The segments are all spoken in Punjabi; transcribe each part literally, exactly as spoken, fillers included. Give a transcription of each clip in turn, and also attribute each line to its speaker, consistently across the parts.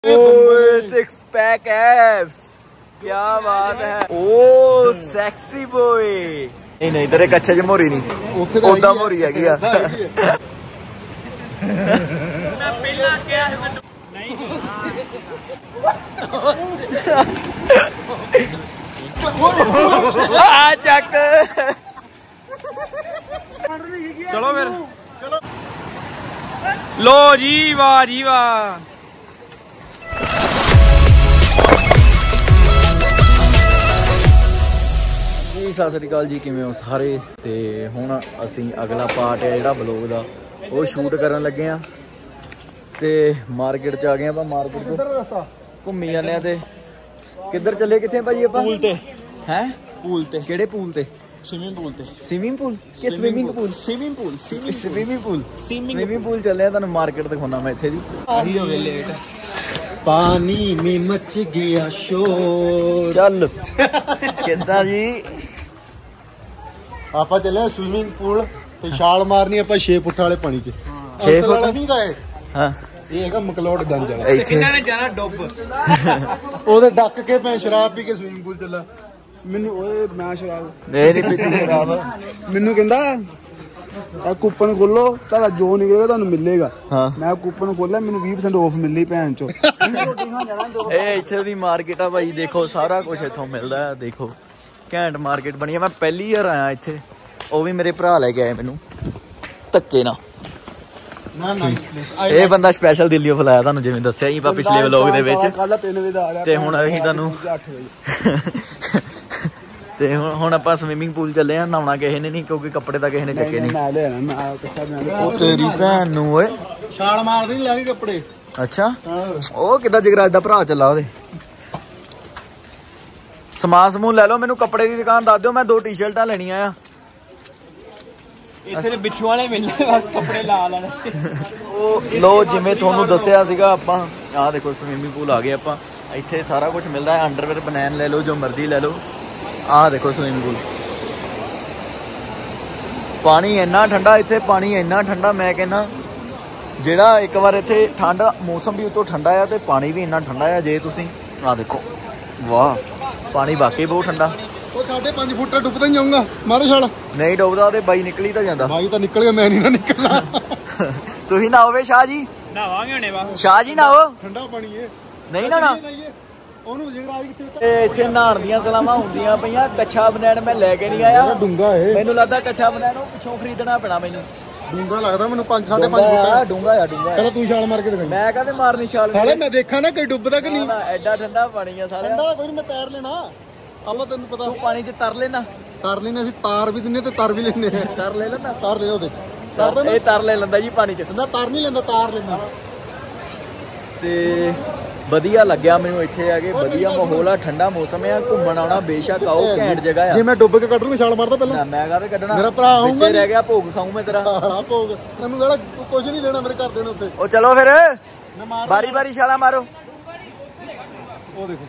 Speaker 1: सिक्स पैक एब्स, क्या बात है। Oh sexy boy. नहीं नहीं तेरे कच्चे च मोरी नहीं, ओदा मोरी हैगी आ। चक चलो फिर लो जी, वाह जी वाह। सत श्री अकाल जी, किवें हो सारे। ते हुण असीं अगला पार्ट है जिहड़ा ब्लॉग दा वो शूट करन लगे आ। ते मार्केट च आ गए आपां, मार्केट च घूमी जाने ते किधर चले, कित्थे भाजी आपां? पूल ते हैं, पूल ते। किहड़े पूल ते? स्विमिंग पूल ते। स्विमिंग पूल कि swimming pool? Swimming pool, swimming pool, swimming pool चले। तुहानूं मार्केट दिखाउणा मैं इत्थे दी। आही हो गए लेट, पानी में मच गया शोर। चल किद्दां जी
Speaker 2: ਆਪਾਂ ਚੱਲੇ स्विमिंग पूल ਤੇ ਛਾਲ ਮਾਰਨੀ ਆਪਾਂ ਛੇ ਫੁੱਟ ਵਾਲੇ ਪਾਣੀ 'ਚ। ਛੇ ਫੁੱਟ ਵਾਲਾ ਨਹੀਂ ਦਾ ਇਹ। ਹਾਂ ਇਹ ਹੈਗਾ ਮਕਲੋੜ ਗੰਜ ਵਾਲਾ। ਕਿੰਨਾ ਨੇ ਜਾਣਾ ਡੁੱਬ ਉਹਦੇ ਡੱਕ ਕੇ ਮੈਂ ਸ਼ਰਾਬ ਪੀ ਕੇ स्विमिंग पूल ਚੱਲਾ। ਮੈਨੂੰ ਓਏ ਮੈਂ ਸ਼ਰਾਬ ਨਹੀਂ ਨਹੀਂ ਪੀਤੀ ਸ਼ਰਾਬ। ਮੈਨੂੰ ਕਹਿੰਦਾ ਆ ਕੂਪਨ ਖੋਲੋ, ਤੁਹਾਡਾ ਜੋ ਨਿਕਲੇਗਾ ਤੁਹਾਨੂੰ ਮਿਲੇਗਾ। ਹਾਂ ਮੈਂ ਕੂਪਨ ਖੋਲਿਆ, ਮੈਨੂੰ ਵੀਹ परसेंट ਆਫ ਮਿਲਣੀ ਭੈਣ ਚੋ।
Speaker 1: ਇਹ ਇੱਥੇ ਦੀ ਮਾਰਕੀਟ ਆ ਭਾਈ, ਦੇਖੋ ਸਾਰਾ ਕੁਝ ਇੱਥੋਂ ਮਿਲਦਾ ਹੈ। ਦੇਖੋ ਘੈਂਟ ਮਾਰਕੀਟ ਬਣੀ ਹੈ। ਮੈਂ ਪਹਿਲੀ ਵਾਰ ਆਇਆ ਇੱਥੇ, ਉਹ ਵੀ ਮੇਰੇ ਭਰਾ ਲੈ ਕੇ ਆਏ ਮੈਨੂੰ ਧੱਕੇ ਨਾਲ। ਇਹ ਬੰਦਾ ਸਪੈਸ਼ਲ ਦਿੱਲੀੋਂ ਫਲਾਇਆ ਤੁਹਾਨੂੰ, ਜਿਵੇਂ ਦੱਸਿਆ ਸੀ ਆਪਾਂ ਪਿਛਲੇ ਵਲੋਗ ਦੇ ਵਿੱਚ। ਤੇ ਹੁਣ ਅਸੀਂ ਤੁਹਾਨੂੰ ਤੇ ਹੁਣ ਆਪਾਂ ਸਵਿਮਿੰਗ ਪੂਲ ਚੱਲੇ ਆ। ਨਹਾਉਣਾ ਕਿਸੇ ਨੇ ਨਹੀਂ, ਕਿਉਂਕਿ ਕੱਪੜੇ ਤਾਂ ਕਿਸੇ ਨੇ ਚੱਕੇ ਨਹੀਂ। ਉਹ ਤੇਰੀ ਭੈਣ ਨੂੰ ਓਏ
Speaker 2: ਛਾਲ ਮਾਰਦੀ ਨਹੀਂ, ਲੈ ਕੇ ਕੱਪੜੇ।
Speaker 1: ਅੱਛਾ ਉਹ ਕਿੱਦਾਂ ਜਗਰਾਜ ਦਾ ਭਰਾ ਚੱਲਾ ਉਹਦੇ। ਸਮਾਨ ਸਮੂਨ ਲੈ ਲਓ, ਮੈਨੂੰ ਕੱਪੜੇ ਦੀ ਦੁਕਾਨ ਦੱਸ ਦਿਓ, ਮੈਂ ਦੋ ਟੀ ਸ਼ਰਟਾਂ ਲੈਣੀਆਂ ਆ। ਇੱਥੇ ਬਿੱਛੂ ਵਾਲੇ ਮਿਲਦੇ ਕੱਪੜੇ ਲਾ ਲੈਣੇ। ਉਹ ਲੋ ਜਿਵੇਂ ਤੁਹਾਨੂੰ ਦੱਸਿਆ ਸੀਗਾ ਆਪਾਂ, ਆਹ ਦੇਖੋ ਸਵਿਮਿੰਗ ਪੂਲ ਆ ਗਏ ਆਪਾਂ। ਇੱਥੇ ਸਾਰਾ ਕੁਝ ਮਿਲਦਾ ਹੈ, ਅੰਡਰਵੇਅਰ ਬਨੈਨ ਲੈ ਲਓ, ਜੋ ਮਰਜ਼ੀ ਲੈ ਲਓ। ਆਹ ਦੇਖੋ ਸਵਿਮਿੰਗ ਪੂਲ, ਪਾਣੀ ਇੰਨਾ ਠੰਡਾ, ਇੱਥੇ ਪਾਣੀ ਇੰਨਾ ਠੰਡਾ ਮੈਂ ਕਹਿੰਦਾ ਜਿਹੜਾ ਇੱਕ ਵਾਰ ਇੱਥੇ ਠੰਡ ਮੌਸਮ ਵੀ ਉਤੋਂ ਠੰਡਾ ਆ ਤੇ ਪਾਣੀ ਵੀ ਇੰਨਾ ਠੰਡਾ ਆ। ਜੇ ਤੁਸੀਂ ਆਹ ਦੇਖੋ, ਵਾਹ ਪਾਣੀ ਵਾਕਈ ਬਹੁਤ ਠੰਡਾ।
Speaker 2: ਉਹ ਸਾਢੇ ਪੰਜ ਫੁੱਟ ਡੁੱਬਦਾ ਹੀ ਜਾਊਂਗਾ ਮਾਰੇ ਛਾਲ।
Speaker 1: ਨਹੀਂ ਡੁੱਬਦਾ, ਉਹਦੇ ਬਾਈ ਨਿਕਲੀ ਤਾਂ ਜਾਂਦਾ।
Speaker 2: ਬਾਈ ਤਾਂ ਨਿਕਲ ਗਿਆ, ਮੈਂ ਨਹੀਂ ਨਾ ਨਿਕਲਣਾ।
Speaker 1: ਤੁਸੀਂ ਨਹਾਓਗੇ ਸ਼ਾਹ ਜੀ? ਨਹਾਵਾਂਗੇ ਹੁਣੇ ਵਾ ਸ਼ਾਹ ਜੀ, ਨਹਾਓ। ਠੰਡਾ ਪਾਣੀ ਏ, ਨਹੀਂ ਨਹਾਉਣਾ ਉਹਨੂੰ। ਜਿਗਰਾਜ ਇੱਥੇ ਨਹਾਉਣ ਦੀਆਂ ਸਲਾਹਾਂ ਹੁੰਦੀਆਂ ਪਈਆਂ। ਕੱਛਾ ਬਨੈਣ ਮੈਂ ਲੈ ਕੇ ਨਹੀਂ ਆਇਆ, ਡੂੰਗਾ ਏ। ਮੈਨੂੰ ਲੱਗਦਾ ਕੱਛਾ ਬਨੈਣ ਉਹ ਪਿੱਛੋਂ ਖਰੀਦਣਾ ਪੈਣਾ ਮੈਨੂੰ। ਡੂੰਗਾ ਲੱਗਦਾ ਮੈਨੂੰ, ਪੰਜ ਸਾਢੇ ਪੰਜ ਫੁੱਟ ਡੂੰਗਾ ਆ। ਡੂੰਗਾ ਚਲੋ ਤੂੰ ਛਾਲ ਮਾਰ ਕੇ ਦਿਖਾ। ਮੈਂ ਕਹਿੰਦੇ ਮਾਰਨੀ ਛਾਲ ਸਾਲੇ, ਮੈਂ ਦੇਖਾਂ ਨਾ ਕੋਈ ਡੁੱਬਦਾ ਕਿ ਨਹੀਂ। ਐਡਾ ਠੰਡਾ ਪਾਣੀ ਆ ਸਾਲੇ। ਠੰਡਾ ਕੋਈ ਨਹੀਂ, ਮੈਂ ਤੈਰ ਲੈਣਾ। ਆਪਾਂ ਤੈਨੂੰ ਪਤਾ ਤੂੰ ਪਾਣੀ 'ਚ ਤਰ ਲੈਣਾ। ਤਰ ਲੈਣਾ ਅਸੀਂ, ਤਾਰ ਵੀ ਦਿੰਨੇ ਤੇ ਤਰ ਵੀ ਲੈਨੇ ਆ। ਤਰ ਲੈ ਲੈਂਦਾ, ਤਰ ਲੈ ਉਹਦੇ ਤਰ ਇਹ ਤਰ ਲੈ ਲੈਂਦਾ ਜੀ ਪਾਣੀ 'ਚ। ਕਹਿੰਦਾ ਤਰ ਨਹੀਂ ਲੈਂਦਾ, ਤਾਰ ਲੈਂਦਾ। ਤੇ ਵਧੀਆ ਲੱਗਿਆ ਮੈਨੂੰ ਇੱਥੇ ਆ ਕੇ, ਵਧੀਆ ਮਾਹੌਲ ਆ, ਠੰਡਾ ਮੌਸਮ ਆ, ਘੁੰਮਣ ਆਉਣਾ ਬੇਸ਼ੱਕ ਆਓ, ਘੈਂਟ ਜਗ੍ਹਾ ਆ। ਜੇ ਮੈਂ ਡੁੱਬ ਕੇ ਕੱਢ ਲੂੰ ਛਾਲ ਮਾਰਦਾ ਪਹਿਲਾਂ। ਮੈਂ ਕਾਹਦੇ ਕੱਢਣਾ, ਮੇਰਾ ਭਰਾ ਆਉਂਗਾ, ਰਹਿ ਗਿਆ ਭੋਗ ਖਾਊਂ ਮੈਂ ਤੇਰਾ। ਹਾਂ ਭੋਗ, ਤੈਨੂੰ ਕਿਹੜਾ ਕੁਝ ਨਹੀਂ ਦੇਣਾ ਮੇਰੇ ਘਰ ਦੇ ਨੇ ਉੱਤੇ। ਉਹ ਚਲੋ ਫਿਰ ਬਾਰੀ ਬਾਰੀ ਛਾਲਾਂ ਮਾਰੋ। ਉਹ ਦੇਖੋ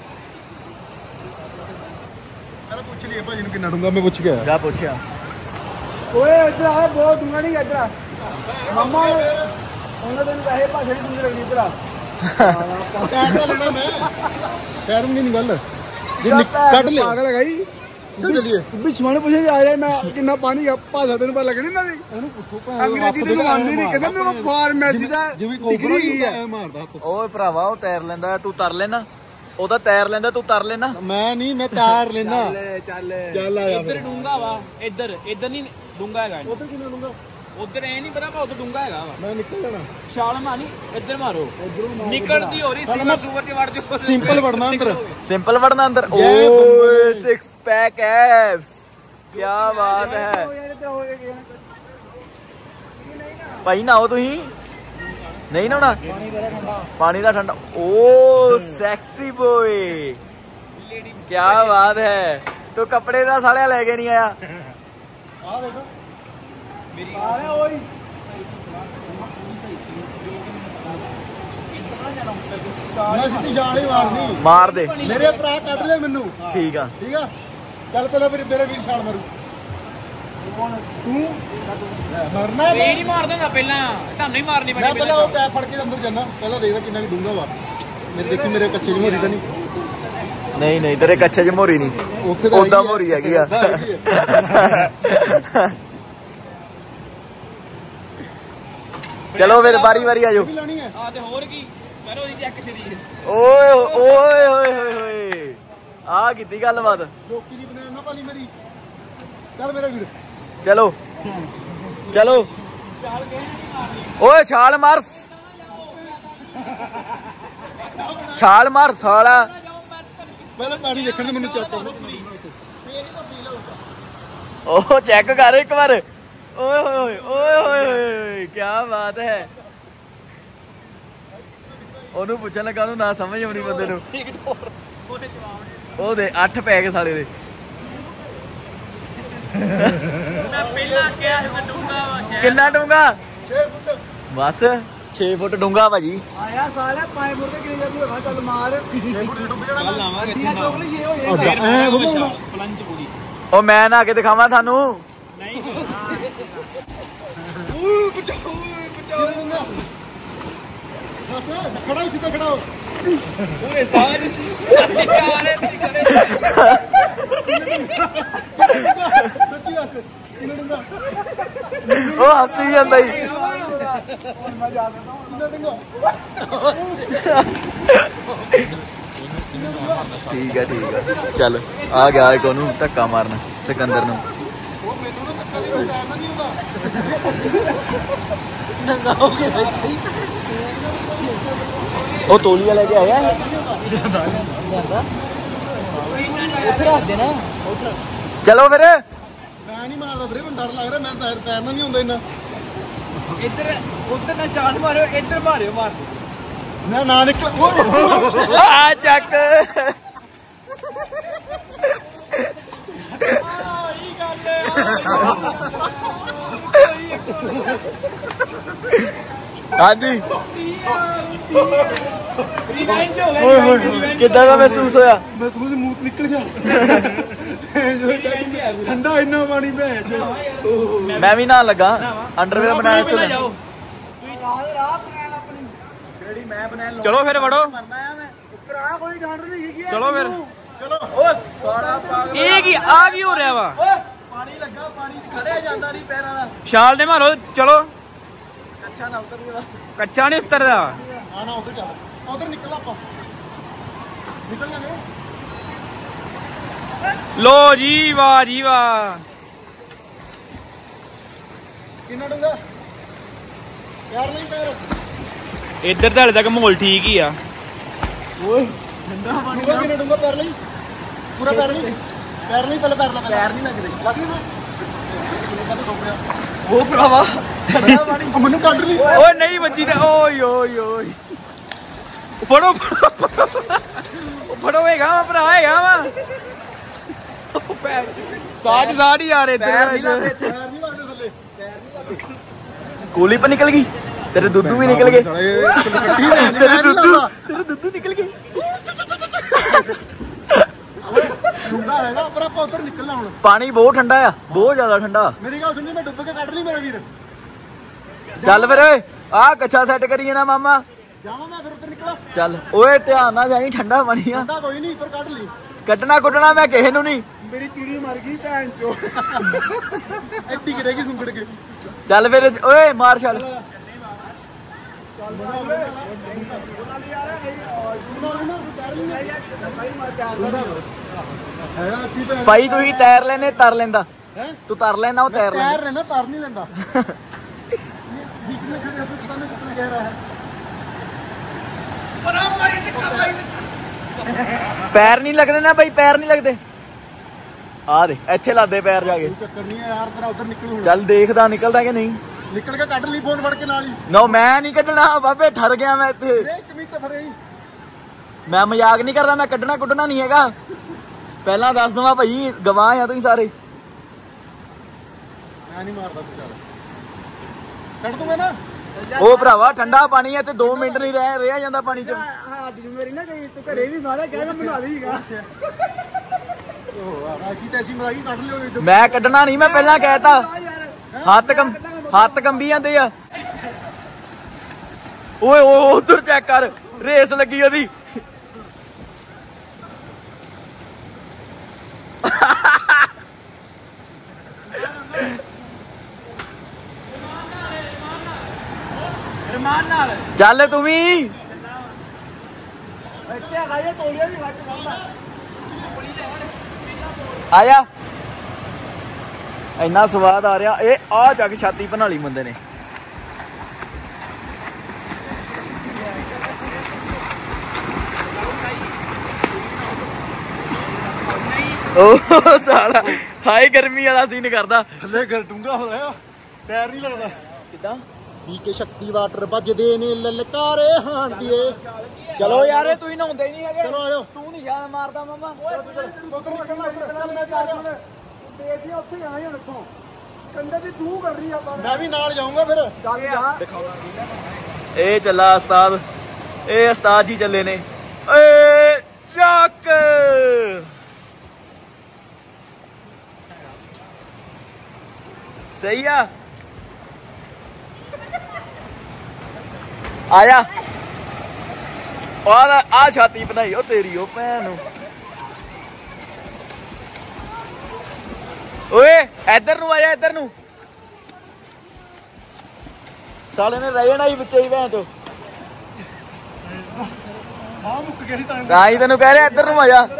Speaker 1: ਪਹਿਲਾਂ ਪੁੱਛ ਲਈ ਭਾਜੀ ਨੂੰ ਕਿੰਨਾ ਡੂੰਗਾ। ਮੈਂ ਪੁੱਛ ਗਿਆ, ਜਾ ਪੁੱਛਿਆ। ਓਏ ਇੱਧਰ ਆ, ਬਹੁਤ ਡੂੰਗਾ ਨਹੀਂ ਇੱਧਰ ਆ ਮਾਮਾ। ਉਹਨਾਂ ਦੇ ਪੈਸੇ ਭਾਸ਼ਾ ਨਹੀਂ ਡੂੰਗੇ ਲੱਗਦੀ ਭਰਾ। ਤੈਰ ਲੈਣਾ ਮੈਂ, ਤੈਰਨ ਦੀ ਨਹੀਂ ਗੱਲ। ਕੱਢ ਲਿਆ ਪਾਗਲ ਹੈਗਾ ਜੀ। ਚੱਲੀਏ ਪਿੱਛੇ ਨੂੰ ਪੁੱਛੇ ਜਾ ਰਿਹਾ ਮੈਂ ਕਿੰਨਾ ਪਾਣੀ ਆ। ਭਾਸ਼ਾ ਤੈਨੂੰ ਪਤਾ ਲੱਗਣੀ ਨਾ, ਉਹਨੂੰ ਪੁੱਛੋ। ਅੰਗਰੇਜ਼ੀ ਤੈਨੂੰ ਆਉਂਦੀ ਨਹੀਂ, ਕਹਿੰਦਾ ਮੈਂ ਫਾਰਮੈਸੀ ਦਾ ਡਿਗਰੀ ਹੈ ਮਾਰਦਾ। ਓਏ ਭਰਾਵਾ ਉਹ ਤੈਰ ਲੈਂਦਾ, ਤੂੰ ਤਰ ਲੈਣਾ। ਉਹ ਤਾਂ ਤੈਰ ਲੈਂਦਾ, ਤੂੰ ਤਰ ਲੈਣਾ। ਮੈਂ ਨਹੀਂ, ਮੈਂ ਤੈਰ ਲੈਣਾ। ਚੱਲ ਚੱਲ ਆ ਇੱਧਰ ਡੂੰਗਾ ਵਾ, ਇੱਧਰ ਇੱਧਰ ਨਹੀਂ ਡੂੰਗਾ ਹੈਗਾ। ਉੱਧਰ ਕਿੰਨਾ ਡੂੰਗਾ? ਉਧਰ ਇਹ ਨਹੀਂ ਪਤਾ, ਪਰ ਉਧਰ ਡੂੰਗਾ ਹੈਗਾ ਵਾ। ਮੈਂ ਨਿਕਲ ਜਾਣਾ, ਛਾਲ ਮਾਰਨੀ, ਇੱਧਰ ਮਾਰੋ। ਨਿਕਲਦੀ ਹੋ ਰਹੀ ਸੀਵਰ ਸੂਵਰ ਚ ਵੜ ਜਾਓ। ਸਿੰਪਲ ਵੜਨਾ ਅੰਦਰ, ਸਿੰਪਲ ਵੜਨਾ ਅੰਦਰ। ਓਏ ਸਿਕਸ ਪੈਕ ਐਬਸ, ਕੀ ਬਾਤ ਹੈ ਭਾਈ। ਨਹਾਓ ਤੁਸੀਂ? ਨਹੀਂ ਨਹਾਉਣਾ, ਪਾਣੀ ਦਾ ਠੰਡਾ। ਓ ਸੈਕਸੀ ਬੋਏ, ਕੀ ਬਾਤ ਹੈ। ਤੂੰ ਕੱਪੜੇ ਦਾ ਸਾਲਿਆ ਲੈ ਕੇ ਨਹੀਂ ਆਇਆ। ਆ ਦੇਖੋ ਮਾਰ ਦੇ ਮੇਰੇ ਭਰਾ, ਕੱਢ ਲੈ ਮੈਨੂੰ। ਠੀਕ ਆ ਠੀਕ ਆ, ਚੱਲ ਪਹਿਲਾਂ ਮੇਰੇ ਵੀਰ ਛਾਲ ਮਾਰੂ। ਤੂੰ ਮਰਨਾ ਨਹੀਂ ਮਾਰ ਦੇਣਾ, ਪਹਿਲਾਂ ਤੁਹਾਨੂੰ ਹੀ ਮਾਰਨੀ ਪੈਣੀ। ਮੈਂ ਪਹਿਲਾਂ ਉਹ ਪੈਪ ਫੜ ਕੇ ਅੰਦਰ ਜਾਣਾ, ਪਹਿਲਾਂ ਦੇਖਦਾ ਕਿੰਨਾ ਕੁ ਡੂੰਘਾ ਵਾ।
Speaker 2: ਮੇਰੇ ਦੇਖੀ ਮੇਰੇ ਕੱਚੇ ਦੀ ਮੋਰੀ ਤਾਂ ਨਹੀਂ
Speaker 3: ਨਹੀਂ ਨਹੀਂ ਤੇਰੇ ਕੱਚੇ 'ਚ ਮੋਰੀ ਨਹੀਂ ਉਦਾਂ ਮੋਰੀ ਹੈਗੀ ਆ ਚਲੋ ਫਿਰ ਵਾਰੀ ਵਾਰੀ ਆ ਜਾਓ
Speaker 1: ਆ ਤੇ ਹੋਰ ਕੀ ਕਰੋ ਜੀ ਚੈੱਕ ਸ਼ਰੀਰ
Speaker 3: ਓਏ ਓਏ ਹੋਏ ਹੋਏ ਹੋਏ ਆ ਕੀਤੀ ਗੱਲਬਾਤ
Speaker 2: ਲੋਕੀ ਦੀ ਬਣਾ ਨਾ ਪਾਲੀ ਮੇਰੀ ਚੱਲ ਮੇਰਾ ਵੀਰ
Speaker 3: ਚਲੋ ਚਲੋ ਓਏ ਛਾਲ ਮਾਰ ਛਾਲ ਮਾਰ ਸਾਲਾ
Speaker 2: ਪਹਿਲਾਂ ਪਾਣੀ ਦੇਖਣ ਦੇ ਮੈਨੂੰ ਚੈੱਕ ਕਰਨਾ
Speaker 3: ਉਹ ਚੈੱਕ ਕਰ ਇੱਕ ਵਾਰ ਓਏ ਹੋਏ ਓਏ ਹੋਏ ਹੋਏ ਕੀ ਬਾਤ ਹੈ ਉਹਨੂੰ ਪੁੱਛਣ ਲੱਗਾ ਉਹਨੂੰ ਨਾ ਸਮਝ ਆਉਣੀ ਬੰਦੇ ਨੂੰ ਉਹਦੇ ਅੱਠ ਪੈ ਗਏ ਸਾਲੇ ਦੇ ਕਿੰਨਾ ਡੂੰਗਾ
Speaker 2: ਛੇ ਫੁੱਟ
Speaker 3: ਬਸ ਛੇ ਫੁੱਟ ਡੂੰਗਾ ਭਾਜੀ
Speaker 1: ਆਇਆ ਸਾਲਾ ਪਾਏ ਮੁੜ ਕੇ ਕਿਨੇ ਜਾਂਦੀ ਹੋਗਾ ਚੱਲ ਮਾਰ ਛੇ ਫੁੱਟ ਡੁੱਬ ਜਾਣਾ ਚੱਲ ਲਾਵਾਂਗੇ ਟੋਕਲੀ ਛੇ ਹੋ ਜਾਏਗਾ ਪਲੰਚ ਪੂਰੀ
Speaker 3: ਉਹ ਮੈਂ ਨਾ ਕੇ ਦਿਖਾਵਾਂ ਤੁਹਾਨੂੰ
Speaker 1: ਨਹੀਂ ਓਏ ਬਚਾਓ ਬਚਾਓ
Speaker 2: ਬਸ ਖੜਾ ਹੋ ਸਿੱਧਾ ਖੜਾ ਹੋ
Speaker 1: ਓਏ ਸਾਰੇ ਯਾਰੇ ਤੇ ਖੜੇ
Speaker 2: ਸੱਚੀ ਦੱਸ ਕਿੰਨਾ ਡੰਗਾ
Speaker 3: ਉਹ ਹੱਸੀ ਜਾਂਦਾ ਹੀ
Speaker 2: ਮੈਂ ਜਾ ਸਕਦਾ ਕਿੰਨਾ ਡੰਗਾ
Speaker 3: ਠੀਕ ਹੈ ਠੀਕ ਹੈ ਚੱਲ ਆ ਗਿਆ ਇੱਕ ਉਹਨੂੰ ਧੱਕਾ ਮਾਰਨ ਸਿਕੰਦਰ ਨੂੰ
Speaker 2: ਉਹ ਮੈਨੂੰ ਨਾ ਧੱਕਾ ਦੇ ਟਾਈਮ ਨਹੀਂ ਹੁੰਦਾ
Speaker 1: ਨੰਗਾ ਹੋ ਕੇ ਬੈਠੀ
Speaker 3: ਉਹ ਤੋਲੀਆ ਲੈ ਕੇ ਆਇਆ
Speaker 1: ਇੱਥੇ ਰੱਖ ਦੇ ਨਾ
Speaker 3: ਚਲੋ ਫਿਰ
Speaker 2: ਮੈਂ ਨਹੀਂ ਮਾਰਦਾ ਵੀਰੇ ਮੈਨੂੰ ਡਰ ਲੱਗ ਰਿਹਾ ਮੈਂ ਤੈਰ ਤੈਰਨਾ ਨਹੀਂ ਹੁੰਦਾ ਇੰਨਾ
Speaker 1: ਇੱਧਰ ਉੱਧਰ ਨਾ ਚਾਲ ਮਾਰਿਓ ਇੱਧਰ ਮਾਰਿਓ ਮਾਰ
Speaker 2: ਨਾ ਨਾ ਨਿਕਲ
Speaker 3: ਆ ਚੱਕ
Speaker 1: ਆਹੀ ਗੱਲ ਹੈ
Speaker 3: ਹਾਂਜੀ
Speaker 1: ਰਿਵੈਂਜ ਹੋ ਗਿਆ
Speaker 3: ਕਿੱਦਾਂ ਦਾ ਮਹਿਸੂਸ ਹੋਇਆ
Speaker 2: ਮੈਂ ਸਮਝ ਮੂੰਹ ਤੋਂ ਨਿਕਲ ਗਿਆ ਠੰਡਾ ਇੰਨਾ ਪਾਣੀ ਭੈਣ ਚੋ
Speaker 3: ਮੈਂ ਵੀ ਨਹਾਉਣ ਲੱਗਾ ਅੰਡਰਵੇਅਰ ਬਣਾਇਆ ਚੁੱਲਾ ਚਲੋ ਫਿਰ ਵੜੋ
Speaker 1: ਭਰਾ ਕੋਈ ਡਾਂਡਰ ਨਹੀਂ ਹੈਗੀ
Speaker 3: ਚਲੋ ਫਿਰ
Speaker 2: ਚਲੋ
Speaker 1: ਓਏ ਸਾਰਾ ਪਾਗਲ
Speaker 3: ਇਹ ਕੀ ਆ ਕੀ ਹੋ ਰਿਹਾ ਵਾ
Speaker 1: ਓਏ ਪਾਣੀ ਲੱਗਾ ਪਾਣੀ ਖੜਿਆ ਜਾਂਦਾ ਨਹੀਂ ਪੈਰਾਂ ਦਾ
Speaker 3: ਛਾਲ ਦੇ ਮਾਰੋ ਚਲੋ
Speaker 1: ਅੱਛਾ ਨਾ ਉਤਰ ਗਿਆ ਬਸ
Speaker 3: ਕੱਚਾ ਨਹੀਂ ਉਤਰਦਾ
Speaker 2: ਆ ਨਾ ਉਧਰ ਚੱਲ ਉਧਰ ਨਿਕਲ ਆਪਾਂ ਨਿਕਲ ਜਾਗੇ
Speaker 3: ਲੋ ਜੀ ਵਾਹ ਜੀ ਵਾਹ
Speaker 2: ਕਿੰਨਾ ਡੂੰਗਾ ਯਾਰ ਨਹੀਂ ਪੈਰ
Speaker 3: ਇੱਧਰ ਤਾਂ ਹਲੇ ਤੱਕ ਮਾਹੌਲ ਠੀਕ ਹੀ ਆ
Speaker 2: ਓਏ ਠੰਡਾ ਪਾਣੀ ਡੂੰਗਾ ਕਿੰਨਾ ਡੂੰਗਾ ਪੈਰ ਲਈ ਪੂਰਾ ਪੈਰ ਲਈ ਪੈਰ ਨਹੀਂ ਪਹਿਲੇ ਪੈਰ ਲਾ ਪੈਰ ਨਹੀਂ ਲੱਗਦੇ ਲੱਗਦੇ ਮੈਂ
Speaker 3: ਉਹ ਭਰਾਵਾ
Speaker 2: ਠੰਡਾ ਪਾਣੀ ਮੈਨੂੰ ਕੱਢ ਲਈ
Speaker 3: ਓਏ ਨਹੀਂ ਵੱਜੀ ਤੇ ਓਏ ਓਏ ਓਏ ਫੜੋ ਫੜੋ ਫੜੋ ਹੈਗਾ ਵਾ ਭਰਾ ਹੈਗਾ ਵਾ ਸਾਜ ਸਾੜ ਹੀ ਆ ਰਹੇ
Speaker 2: ਪੈਰ ਨਹੀਂ ਲੱਗਦੇ ਥੱਲੇ
Speaker 3: ਕੋਲੀ ਪਰ ਨਿਕਲ ਗਈ ਤੇਰੇ ਦੁੱਧੂ ਵੀ ਨਿਕਲ ਗਏ ਤੇਰੇ ਦੁੱਧੂ ਤੇਰੇ ਦੁੱਧੂ ਨਿਕਲ ਗਏ
Speaker 2: ਡੂੰਗਾ ਹੈਗਾ ਪਰ ਆਪਾਂ ਉੱਧਰ ਨਿਕਲਣਾ ਹੁਣ
Speaker 3: ਪਾਣੀ ਬਹੁਤ ਠੰਡਾ ਆ ਬਹੁਤ ਜ਼ਿਆਦਾ ਠੰਡਾ
Speaker 2: ਮੇਰੀ ਗੱਲ ਸੁਣੀ ਮੈਂ ਡੁੱਬ ਕੇ ਕੱਢ ਲਈ ਮੇਰਾ ਵੀਰ
Speaker 3: ਚੱਲ ਫਿਰ ਓਏ ਆ ਕੱਚਾ ਸੈੱਟ ਕਰੀਏ ਨਾ ਮਾਮਾ
Speaker 2: ਜਾਵਾਂ ਮੈਂ ਫਿਰ ਉੱਧਰ ਨਿਕਲਾਂ
Speaker 3: ਚੱਲ ਓਏ ਧਿਆਨ ਨਾਲ ਜਾਈ ਠੰਡਾ ਪਾਣੀ ਆ
Speaker 2: ਠੰਡਾ ਕੋਈ ਨਹੀਂ ਪਰ ਕੱਢ ਲਈ
Speaker 3: ਕੱਢਣਾ ਕੁੱਟਣਾ ਮੈਂ ਕਿਸੇ ਨੂੰ ਨਹੀਂ
Speaker 2: ਮੇਰੀ ਚਿੜੀ ਮਰ ਗਈ ਭੈਣ ਚੋ ਐਡੀ ਕਰੇਗੀ ਸੁੰਗੜ ਕੇ
Speaker 3: ਚੱਲ ਫਿਰ ਓਏ ਮਾਰ ਛਾਲ ਭਾਈ ਤੁਸੀਂ ਤੈਰ ਲੈਨੇ ਤਰ ਲੈਂਦਾ ਤੂੰ ਤਰ ਲੈਂਦਾ ਉਹ ਤੈਰ ਲੈਂਦਾ
Speaker 2: ਤੈਰ ਲੈਂਦਾ ਤਰ ਨਹੀਂ ਲੈਂਦਾ बीच में खड़े होकर पता नहीं कितना गहरा है
Speaker 3: ਪੈਰ ਨਹੀਂ ਲੱਗਦੇ ਨਾ ਭਾਈ ਪੈਰ ਨਹੀਂ ਲੱਗਦੇ ਆ ਦੇ ਇੱਥੇ ਲਾਦੇ ਪੈਰ ਜਾ ਕੇ
Speaker 2: ਚੱਕਰ ਨਹੀਂ ਹੈ ਯਾਰ ਤੇਰਾ ਉਧਰ ਨਿਕਲ ਹੁਣ
Speaker 3: ਚੱਲ ਦੇਖਦਾ ਨਿਕਲਦਾ ਕਿ ਨਹੀਂ
Speaker 2: ਨਿਕਲ ਕੇ ਕੱਢ ਲਈ ਫੋਨ ਫੜ ਕੇ ਨਾਲ ਹੀ
Speaker 3: ਨੋ ਮੈਂ ਨਹੀਂ ਕੱਢਣਾ ਬਾਬੇ ਠਰ ਗਿਆ ਮੈਂ ਇੱਥੇ
Speaker 2: ਇੱਕ ਮਿੰਟ ਫਰੇ
Speaker 3: ਮੈਂ ਮਜ਼ਾਕ ਨਹੀਂ ਕਰਦਾ ਮੈਂ ਕੱਢਣਾ ਕੁੱਟਣਾ ਨਹੀਂ ਹੈਗਾ ਪਹਿਲਾਂ ਦੱਸ ਦਵਾਂ ਭਾਈ ਗਵਾਹ ਆ ਤੁਸੀਂ ਸਾਰੇ
Speaker 2: ਮੈਂ ਨਹੀਂ ਮਾਰਦਾ ਤੂੰ ਚੱਲ ਕੱਢ ਦੂੰਗਾ ਨਾ
Speaker 3: ਉਹ ਭਰਾਵਾ ਠੰਡਾ ਪਾਣੀ ਹੈ ਤੇ ਦੋ ਮਿੰਟ ਨਹੀਂ ਰਹਿ ਰਿਹਾ ਜਾਂਦਾ ਪਾਣੀ ਚ
Speaker 1: ਹਾਂ ਦੀ ਮੇਰੀ ਨਾ ਗਈ ਤੂੰ ਘਰੇ ਵੀ ਸਾਰਾ ਕਹਿ ਕੇ ਬਣਾ ਦੇਈਗਾ
Speaker 2: ਉਹ ਐਸੀ ਤੈਸੀ ਮਲਾਈ ਕੱਢ ਲਿਓ
Speaker 3: ਮੈਂ ਕੱਢਣਾ ਨਹੀਂ ਮੈਂ ਪਹਿਲਾਂ ਕਹਿਤਾ ਹੱਥ ਕੰਬ ਹੱਥ ਕੰਬੀ ਜਾਂਦੇ ਆ ਓਏ ਉਹ ਉਧਰ ਚੈੱਕ ਕਰ ਰੇਸ ਲੱਗੀ ਉਹਦੀ ਚੱਲ ਤੂੰ ਵੀ ਆਇਆ ਇੰਨਾ ਸਵਾਦ ਆ ਰਿਹਾ। ਇਹ ਆ ਜਾ ਕੇ ਛਾਤੀ ਬਣਾ ਲਈ ਬੰਦੇ ਨੇ। ਉਹ ਸਾਲਾ ਹਾਈ ਗਰਮੀ ਵਾਲਾ ਸੀਨ ਕਰਦਾ।
Speaker 2: ਥੱਲੇ ਗਰ ਡੂੰਗਾ ਹੋ ਰਿਹਾ, ਪੈਰ ਨਹੀਂ ਲੱਗਦਾ।
Speaker 3: ਕਿੱਦਾਂ
Speaker 2: ਪੀ ਕੇ ਸ਼ਕਤੀ ਵਾਟਰ ਵੱਜਦੇ ਨੇ ਲਲਕਾਰੇ ਹਾਂਦੀਏ।
Speaker 3: ਚਲੋ ਯਾਰ ਤੁਸੀਂ ਨਹਾਉਂਦੇ ਹੀ ਨਹੀਂ ਹੈਗੇ।
Speaker 2: ਚਲੋ ਆਜੋ।
Speaker 3: ਤੂੰ ਨਹੀਂ ਜਾਨ ਮਾਰਦਾ ਮਾਮਾ।
Speaker 1: ਉੱਥੇ ਜਾਣਾ ਹੀ ਹੁਣ ਇੱਥੋਂ ਕੰਡੇ ਦੀ ਤੂੰ ਕਰ ਰਹੀ ਆਪਾਂ।
Speaker 2: ਮੈਂ ਵੀ ਨਾਲ ਜਾਊਂਗਾ ਫਿਰ।
Speaker 1: ਚੱਲ ਜਾ।
Speaker 3: ਇਹ ਚੱਲਾ ਉਸਤਾਦ, ਇਹ ਉਸਤਾਦ ਜੀ ਚੱਲੇ ਨੇ। ਏ ਚੱਕ ਸਹੀ ਆ। ਆਇਆ और आ छाती बनाई ओ तेरी ओ भैन ओए इधर नु आया इधर नु साले ने रह जाना ही बच्चे ही भैन चो
Speaker 2: हां मुक गया था
Speaker 3: ਤਾਂ ਹੀ ਤੈਨੂੰ ਕਹਿ ਰਿਹਾ ਇੱਧਰ ਨੂੰ ਆ ਜਾ।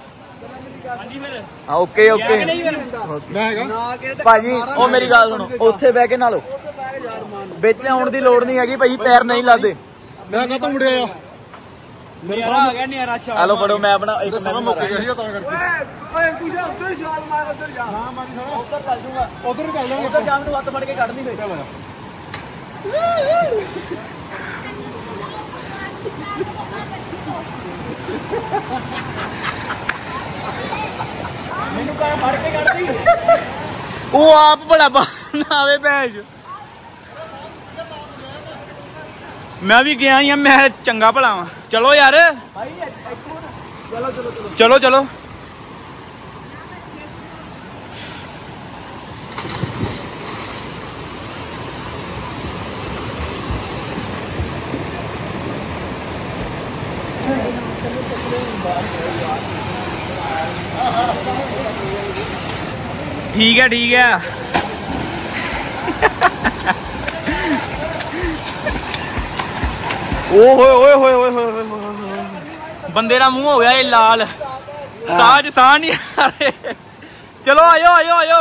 Speaker 3: ਹਾਂ ਓਕੇ ਓਕੇ
Speaker 2: ਮੈਂ ਹੈਗਾ
Speaker 3: ਭਾਜੀ ਉਹ ਮੇਰੀ ਗੱਲ ਸੁਣੋ ਉੱਥੇ ਬਹਿ ਕੇ ਨਾਲੋ ਵਿੱਚ ਆਉਣ ਦੀ ਲੋੜ ਨਹੀਂ ਹੈਗੀ ਭਾਈ ਪੈਰ ਨਹੀਂ ਲੱਗਦੇ।
Speaker 2: ਮੈਂ ਕਹਾਂ ਤਾਂ ਮੁੜਿਆ ਆ ਮੇਰੇ
Speaker 3: ਆ ਗਿਆ ਨਹੀਂ ਰਸ਼ ਆ ਲੋ ਫੜੋ ਮੈਂ ਆਪਣਾ ਇੱਕ
Speaker 2: ਸਮਾਂ ਮੁੱਕ ਗਿਆ ਸੀ ਤਾਂ ਕਰਕੇ
Speaker 1: ਓਏ ਕੁਝ ਉੱਧਰ ਛਾਲ ਮਾਰ ਉੱਧਰ ਜਾ।
Speaker 2: ਹਾਂ ਮਾਰੀ ਸਾਲਾ
Speaker 3: ਉੱਧਰ ਚੱਲ ਜੂਗਾ
Speaker 2: ਉਧਰ ਚੱਲ ਜਾਵਾਂਗੇ
Speaker 3: ਉੱਧਰ ਜਾਣ ਨੂੰ ਹੱਥ ਫੜ ਕੇ ਕੱਢ ਨਹੀਂ ਫੇ।
Speaker 2: ਚੱਲ ਆ
Speaker 3: ਮੈਨੂੰ ਕਾ ਫੜ ਕੇ ਕੱਢਦੀ ਉਹ ਆਪ ਬੜਾ ਬਾਵੇ ਭੈਣ
Speaker 4: ਮੈਂ ਵੀ ਗਿਆ ਹੀ ਆ ਮੈਂ ਚੰਗਾ ਭਲਾ ਵਾਂ। ਚਲੋ ਯਾਰ
Speaker 3: ਚਲੋ ਚਲੋ
Speaker 4: ਚਲੋ ਚਲੋ ठीक है ठीक है ओए होए होए होए होए होए होए बंदे का मुंह हो गया ये लाल साज साह नहीं आ रहे। चलो आयो आयो आयो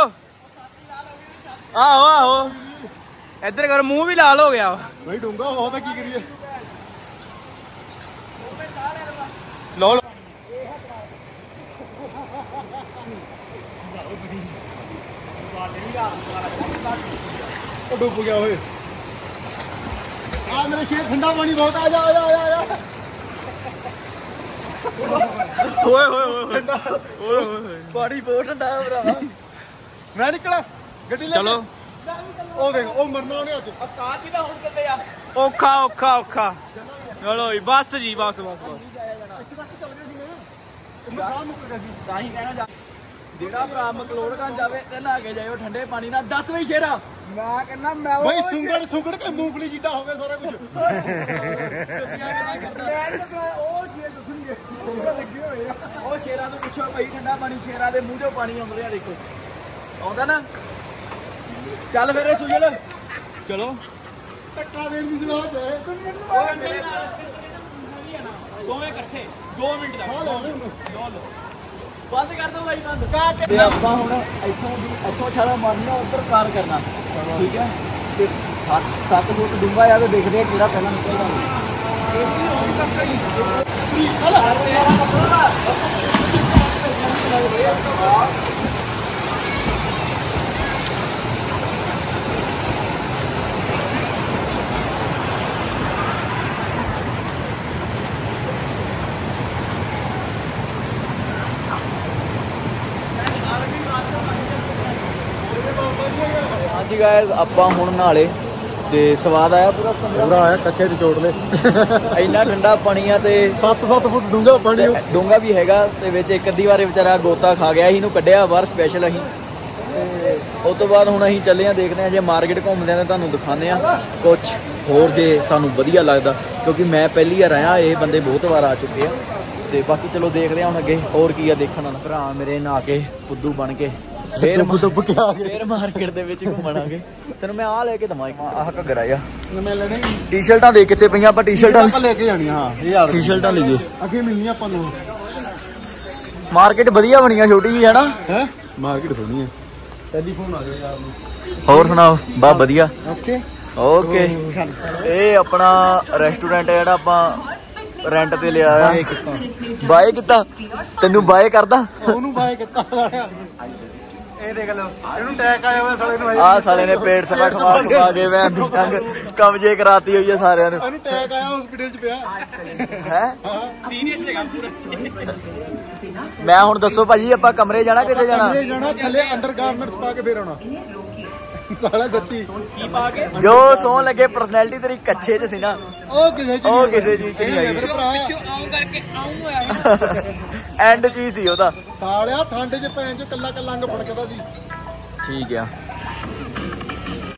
Speaker 4: आहो आहो इधर कर मुंह भी लाल हो गया
Speaker 2: भाई डूंगा हो तो की करिए
Speaker 4: लो लो
Speaker 2: डूब गया होए आ मेरे शेर ठंडा पानी बहुत आ जा आ जा आ जा
Speaker 4: ओए ओए ओए ओए ओए
Speaker 3: ਪਾਣੀ ਬਹੁਤ ਠੰਡਾ ਹੈ ਭਰਾਵਾ।
Speaker 2: मैं निकला गड्डी ले
Speaker 4: चलो
Speaker 2: ओ देख ओ मरना ਉਹਨੇ ਅੱਜ
Speaker 3: ਉਸਤਾਦ ਜੀ ਦਾ ਹੁਣ ਚੱਲੇ ਆ।
Speaker 4: औखा औखा औखा चलो जी बस जी बस बस बस
Speaker 3: ਤਾਂ ਹੀ ਕਹਿਣਾ ਜਾ ਜਿਹੜਾ ਭਰਾ ਮਕਲੋੜਗੰਜ ਜਾਵੇ ਤੇ ਨਹਾ ਕੇ ਜਾਇਓ ਠੰਡੇ ਪਾਣੀ ਨਾਲ। ਦੱਸ ਵਈ ਸ਼ੇਰਾ
Speaker 1: ਮੈਂ ਕਹਿੰਦਾ ਮੈਂ
Speaker 2: भाई सुंगड़ सुंगड़ के मूंगफली जीटा हो गया सारा कुछ
Speaker 1: ਮੈਂ ਤਾਂ ਕਰਾ ਉਹ ਚੀਜ਼ ਦੱਸਣਗੇ ਉਹ ਲੱਗੇ ਹੋਏ ਆ।
Speaker 3: ਉਹ ਸ਼ੇਰਾਂ ਤੋਂ ਪੁੱਛੋ ਭਾਈ ਠੰਡਾ ਪਾਣੀ ਸ਼ੇਰਾਂ ਦੇ ਮੂੰਹ ਚੋਂ ਪਾਣੀ ਆਉਂਦਾ ਰਿਹਾ ਦੇਖੋ ਆਉਂਦਾ ਨਾ। ਚੱਲ ਫਿਰ ਇਹ ਸੁਜਲ
Speaker 4: चलो
Speaker 2: ਧੱਕਾ ਦੇਣ ਦੀ ਸਲਾਹ ਹੈ
Speaker 4: दोवें इकट्ठे दो मिनट तक
Speaker 2: ਹਾਂ ਲੈ
Speaker 4: लो लो
Speaker 3: ਬੰਦ ਕਰ ਦੋ ਭਾਈ ਬੰਦ। ਤੇ ਆਪਾਂ ਹੁਣ ਇੱਥੋਂ ਦੀ ਇੱਥੋਂ ਛਾਲਾ ਮਾਰਨਾ ਉੱਧਰ ਕਾਰ ਕਰਨਾ ਠੀਕ ਹੈ। ਤੇ ਸੱਤ ਸੱਤ ਫੁੱਟ ਡੂੰਘਾ ਆ ਤੇ ਦੇਖਦੇ ਆ ਕਿਹੜਾ ਪਹਿਲਾਂ ਨਿਕਲਦਾ। ਹਾਂਜੀ ਗਾਇਜ਼ ਆਪਾਂ ਹੁਣ ਨਾਲੇ ਤੇ ਸਵਾਦ ਆਇਆ ਪੂਰਾ
Speaker 2: ਪੂਰਾ ਆਇਆ ਕੱਚੇ ਚ ਚੋੜ ਲੈ
Speaker 3: ਇੰਨਾ ਠੰਡਾ ਪਾਣੀ ਆ ਤੇ
Speaker 2: ਸੱਤ ਸੱਤ ਫੁੱਟ ਡੂੰਘਾ ਪਾਣੀ
Speaker 3: ਡੂੰਘਾ ਵੀ ਹੈਗਾ ਤੇ ਵਿੱਚ ਇੱਕ ਅੱਧੀ ਵਾਰੇ ਵਿਚਾਰਾ ਗੋਤਾ ਖਾ ਗਿਆ ਸੀ, ਇਹਨੂੰ ਕੱਢਿਆ ਬਾਹਰ ਸਪੈਸ਼ਲ ਅਸੀਂ। ਤੇ ਉਸ ਤੋਂ ਬਾਅਦ ਹੁਣ ਅਸੀਂ ਚੱਲੇ ਆ ਦੇਖਦੇ ਆ ਜੇ ਮਾਰਕੀਟ ਘੁੰਮਦੇ ਆ ਤਾਂ ਤੁਹਾਨੂੰ ਦਿਖਾਉਂਦੇ ਆ ਕੁਝ ਹੋਰ ਜੇ ਸਾਨੂੰ ਵਧੀਆ ਲੱਗਦਾ, ਕਿਉਂਕਿ ਮੈਂ ਪਹਿਲੀ ਵਾਰ ਆਇਆ, ਇਹ ਬੰਦੇ ਬਹੁਤ ਵਾਰ ਆ ਚੁੱਕੇ ਆ। ਤੇ ਬਾਕੀ ਚਲੋ ਦੇਖਦੇ ਆ ਹੁਣ ਅੱਗੇ ਹੋਰ ਕੀ ਆ ਦੇਖਣ ਵਾਲਾ। ਭਰਾ ਮੇਰੇ ਨਹਾ ਕੇ ਫੁੱਦੂ ਬਣ ਕੇ ਫੇਰ
Speaker 2: ਡੁੱਬ ਡੁੱਬ ਕੇ ਆ ਗਏ।
Speaker 3: ਫੇਰ ਮਾਰਕੀਟ ਦੇ ਵਿੱਚ ਘੁੰਮਣਾਗੇ। ਤੈਨੂੰ ਮੈਂ ਆਹ ਲੈ ਕੇ ਦਵਾਂ ਆਹ ਘੱਗਰਾ ਆ
Speaker 2: ਮੈਂ ਲੈਣੇ
Speaker 3: ਟੀ-ਸ਼ਰਟਾਂ ਦੇ ਕਿੱਥੇ ਪਈਆਂ ਆਪਾਂ ਟੀ-ਸ਼ਰਟਾਂ
Speaker 2: ਆਪਾਂ ਲੈ ਕੇ ਜਾਣੀਆਂ ਹਾਂ ਇਹ ਯਾਦ
Speaker 3: ਟੀ-ਸ਼ਰਟਾਂ ਲਈਏ
Speaker 2: ਅੱਗੇ ਮਿਲਣੀ ਆਪਾਂ ਨੂੰ
Speaker 3: ਮਾਰਕੀਟ ਵਧੀਆ ਬਣੀਆਂ ਛੋਟੀ ਜੀ ਹੈ ਨਾ
Speaker 2: ਹੈ ਮਾਰਕੀਟ ਸੋਹਣੀ ਹੈ ਟੈਲੀਫੋਨ ਆ ਗਿਆ ਯਾਰ ਨੂੰ
Speaker 3: ਹੋਰ ਸੁਣਾਓ ਬਾ ਵਧੀਆ
Speaker 2: ਓਕੇ
Speaker 3: ਓਕੇ ਇਹ ਆਪਣਾ ਰੈਸਟੋਰੈਂਟ ਹੈ ਜਿਹੜਾ ਆਪਾਂ ਰੈਂਟ ਤੇ ਲਿਆ ਆ ਬਾਏ ਕੀਤਾ ਤੈਨੂੰ ਬਾਏ ਕਰਦਾ
Speaker 2: ਉਹਨੂੰ ਬਾਏ ਕੀਤਾ ਸਾਲਿਆ ਇਹ ਦੇਖ ਲਓ ਇਹਨੂੰ ਟੈਕ ਆਇਆ ਹੋਇਆ ਸਾਲੇ ਨੂੰ
Speaker 3: ਆ ਸਾਲੇ ਨੇ ਪੇਟ ਸਵਾ ਖਵਾ ਖਵਾ ਕੇ ਮੈਂ ਦੀ ਜੰਗ ਕਬਜੇ ਕਰਾਤੀ ਹੋਈ ਹੈ ਸਾਰਿਆਂ ਨੂੰ
Speaker 2: ਇਹਨੂੰ ਟੈਕ ਆਇਆ ਹਸਪੀਟਲ ਚ ਪਿਆ
Speaker 3: ਹੈ ਸੀਰੀਅਸ ਹੈਗਾ ਪੂਰਾ ਮੈਂ ਹੁਣ ਦੱਸੋ ਭਾਜੀ ਆਪਾਂ ਕਮਰੇ ਜਾਣਾ ਕਿੱਥੇ ਜਾਣਾ
Speaker 2: ਕਮਰੇ ਜਾਣਾ ਥੱਲੇ ਅੰਡਰ ਗਾਰਮੈਂਟਸ ਪਾ ਕੇ ਫੇਰ ਆਉਣਾ ਸਾਲਾ ਸੱਚੀ ਕੀ ਪਾ ਕੇ
Speaker 3: ਜੋ ਸੋਹਣ ਲੱਗੇ ਪਰਸਨੈਲਿਟੀ ਤੇਰੀ ਕੱਛੇ ਚ ਸੀ ਨਾ
Speaker 2: ਉਹ ਕਿਸੇ ਚ
Speaker 3: ਉਹ ਕਿਸੇ ਚੀਜ਼ ਚ ਨਹੀਂ ਆਈ
Speaker 2: ਪਿੱਛੋਂ
Speaker 4: ਆਉਂ ਕਰਕੇ ਆਉਂ ਹੋਇਆ
Speaker 3: ਐਂਡ ਚੀਜ਼ ਸੀ ਉਹਦਾ
Speaker 2: ਸਾਲਿਆ ਠੰਡ ਚ ਭੈਣ ਚ ਕੱਲਾ ਕੱਲਾ ਅੰਗ ਫੜਕਦਾ ਸੀ
Speaker 3: ਠੀਕ ਆ